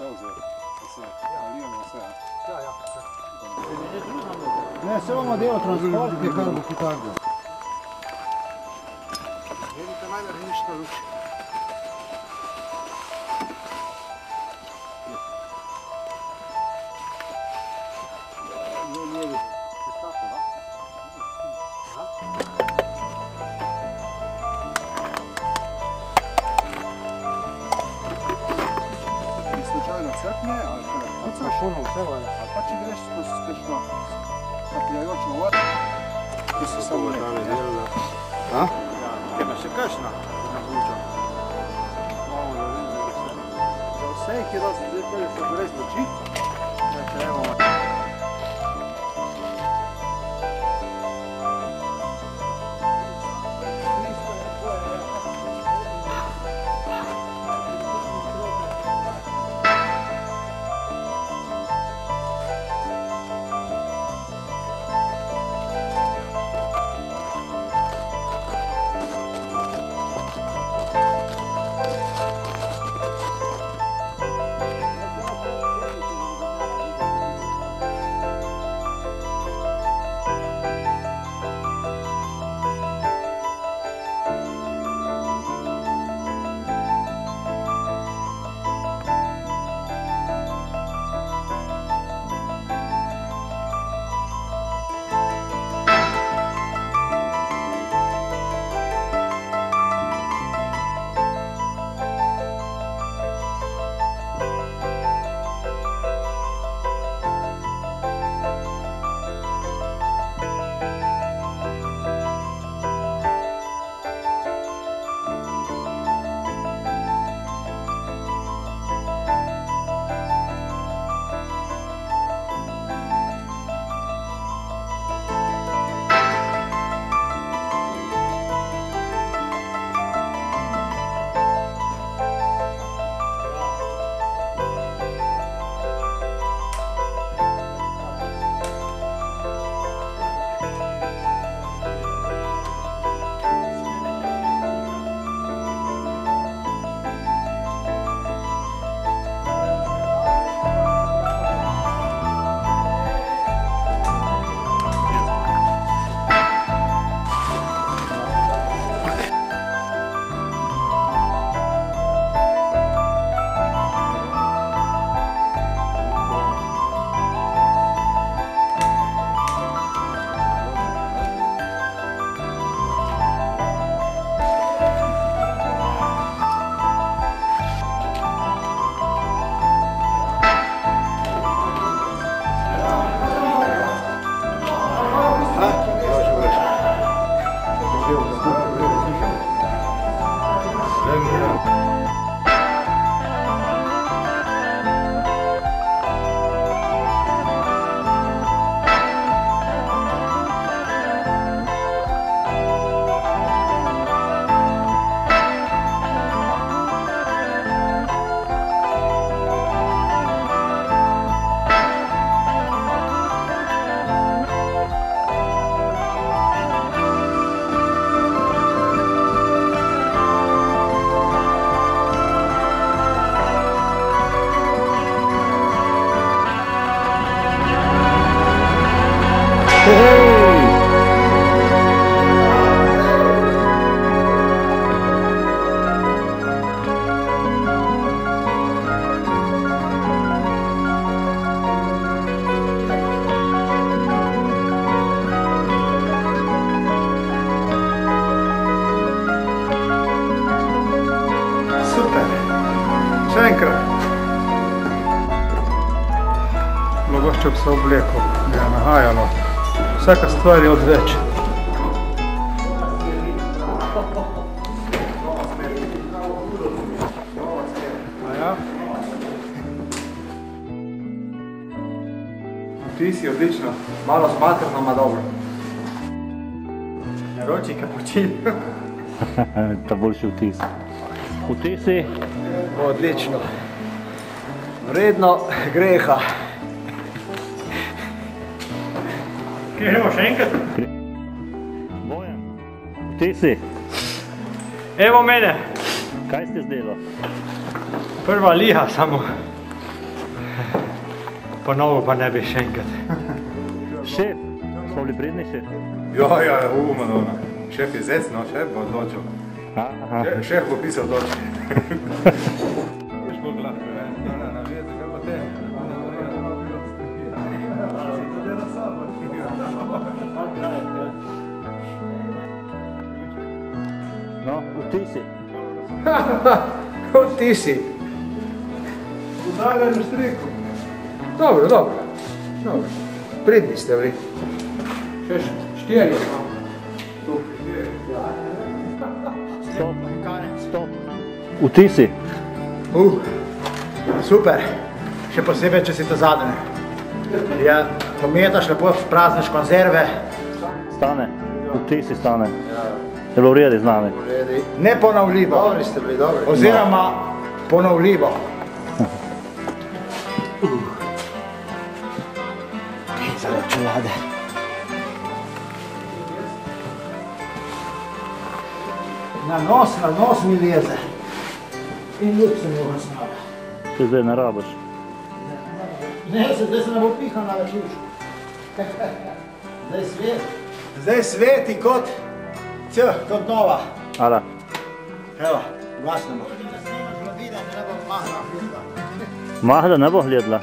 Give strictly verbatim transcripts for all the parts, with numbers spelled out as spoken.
vzeti. Vse, nalijemo vse. Ja, ja. Ne, se bomo delo transportke, kar bo potardo. Vedite, najde ništa luč. Crkne, ali kaj? Od šuno vse vode. Ali pa če greš skozi spešno napijajočno vodo, to se samo ne. A? Ima še kakšna? Za vse, ki da se zdaj pelje se brez noči, evo. Še enkrat. Mogoče bi se oblekel, bi je nahajalo. Vsaka stvar je odveč. Aja. Vtis je odlično. Malo smatrno, ma dobro. Naroči kapučin. Ta boljši vtis. Vtisi? Odlično. Vredno greha. Kje gremo še enkrat? Bojan, vtisi? Evo mene. Kaj ste zdelo? Prva liha samo. Ponovil pa ne bi še enkrat. Šef, smo bili pridni šef? Ja, ja, uman ona. Šef je zec, no, šef bo odločil. Aha. Šef, šef bo pisal odločil. Veš koliko lahko je, ne, ne, ne, veze, kaj pa te? No, vtisi. Kot ti si. Udarjaj na striku. Dobro, dobro. Dobro. Pridni ste bili. Še štiri. Stop, stop. Vtisi. Uh, super. Še posebej, če si to zadnje. Ja, pometaš lepo, prazniš konzerve. Stane, vtisi Stane. Je bilo v redu z nami. Neponovljivo. Dobri ste bili, dobri. Oziroma ponovljivo. Za čelade. Na nos, na nos mi leze. In ljub se mi ugasnava. Če zdaj ne rabiš. Ne, se zdaj se ne bo pihal na več uš. Zdaj svet. Zdaj sveti kot, cel, kot nova. Ala. Evo, glasnemo. Mahda ne bo gledala.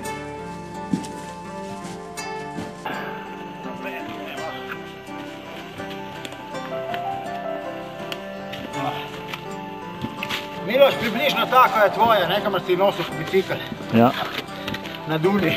Miloš, približno tako je tvoje, ne, kamor si nosiš bicikl. Ja. Na Duni.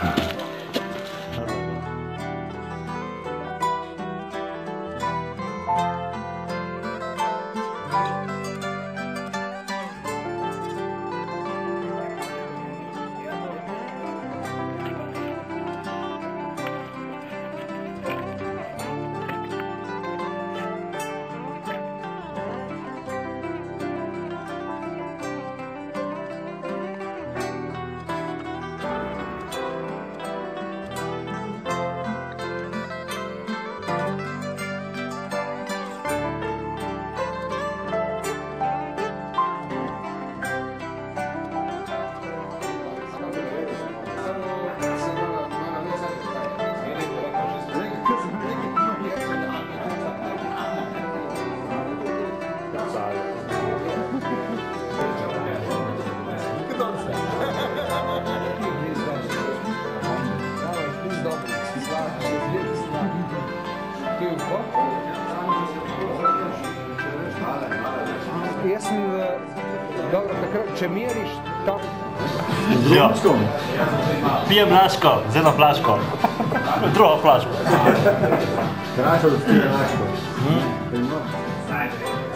Jaz sem, dobro, takrat, če meriš tako... Ja. Pijem laško, z eno flaško. Drugo flaško. Krajša, da ti je laško.